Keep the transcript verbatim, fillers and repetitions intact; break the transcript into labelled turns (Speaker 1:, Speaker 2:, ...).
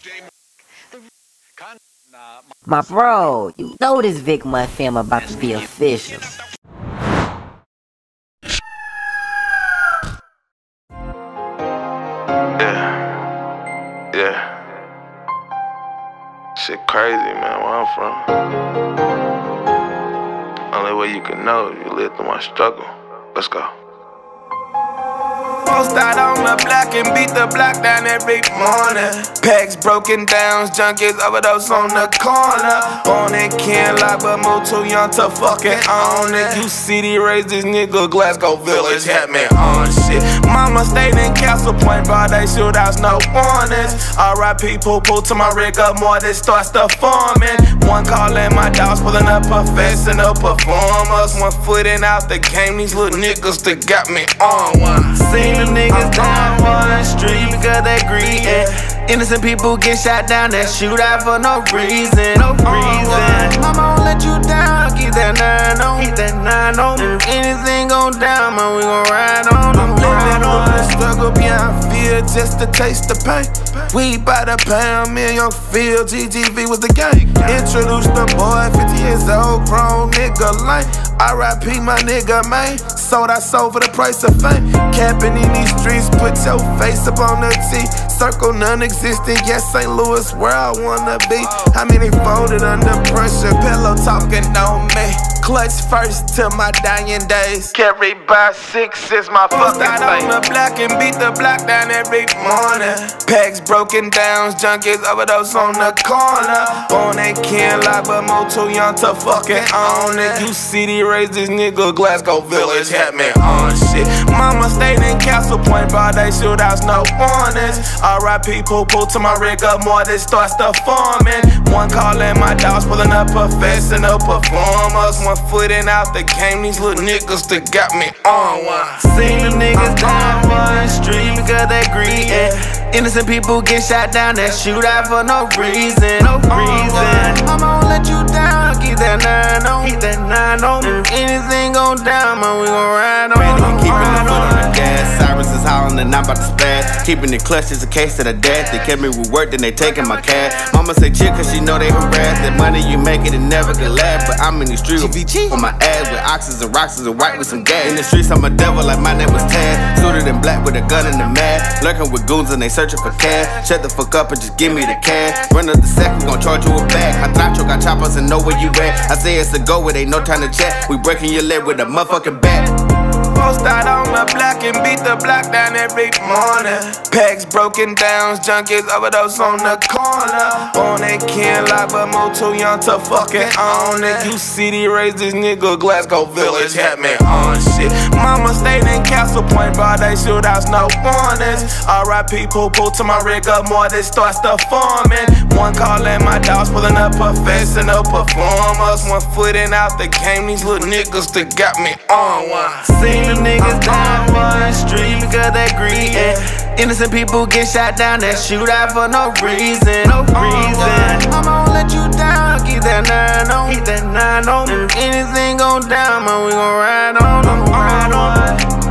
Speaker 1: My bro, you know this Vic Month film about to be official.
Speaker 2: Yeah, yeah. Shit crazy, man, where I'm from. Only way you can know if you live through my struggle. Let's go. Post out on the block and beat the block down every morning. Packs broken down, junkies overdose on the corner. On it, can't lie, but move too young to fucking own it. You city raised this nigga, Glasgow Village had me on shit. Mama stayed in Castle Point, bro, they shootouts, no warnings. R I P poo-poo to my rig up more, this starts the forming. One calling my dogs, pulling up professional performers. One footing out the game, these little niggas that got me on one. Seen the niggas down on the street because they greedy. Innocent people get shot down, that shoot out for no reason, no reason. Mama won't let you down, keep that nine on, keep that nine on. If anything gon' down, man, we gon' ride on. I'm living on the struggle beyond fear, just to taste the pain. We by the pound, me and Young Phil, G G V was the gang. Introduce the boy, fifty years old, grown nigga lame. R I P my nigga, man. Sold I sold for the price of fame. Capping in these streets, put your face up on the T. Circle non-existent, yes, Saint Louis, where I wanna be. How many folded under pressure? Pillow talking on me. Clutch first till my dying days. Carried by six is my fucking thing. On the block and beat the block down every morning. Packs broken down, junkies overdose on the corner. On it, can't lie, but move too young to fucking own it. You city raised this nigga, Glasgow Village had me on shit. Mama stayed in Castle Point, bro, they shootouts, no warnings. R I P poo-poo to my rig up more, this starts the forming. One calling my dogs, pulling up professional performers. One footing out the game, these little niggas that got me on one. Seen the niggas down on the street because they greedy. Innocent people get shot down, that shoot out for no reason, no reason. Mama won't let you down, keep that nine on, keep that nine on. If anything gon' down, man, we gon' ride on.
Speaker 3: Ready, keeping the foot on the gas. Sirens is howling and I'm about to spaz. Keeping it clutch is a case of the dad. They kept me with work, then they taking my cash. Mama say chill cause she know they harass. That money you make it, it never can last. But I'm in the street with on my ass with oxys and rocks and white with some gas. In the streets I'm a devil like my name was Tad. Suited in black with a gun in the mask. Lurking with goons and they searching for cash. Shut the fuck up and just give me the cash. Run up the sack, we gon' charge you a bag. I thought you got choppers and know where you at. I say it's a go, it ain't no time to chat. We breaking your leg with a motherfucking bat. Post out on the block and beat the block down every morning. Packs broken down, junkies overdose on the corner. On it, can't lie, but move too young to fucking own it. You city raised this nigga, Glasgow Village had me on shit. Mama stayed in Castle Point, bro, they shootouts, no warnings. R I P poo-poo to my rig up more, this starts the forming. One calling my dogs, pulling up professional performers. One footing out the game, these little niggas that got me on one. Seen the niggas down on the street because they greedy. Innocent people get shot down, that shoot out for no reason, no reason. Mama won't let you down, keep that nine on, keep that nine on. If anything gon' down, man, we gon' ride on, ride on.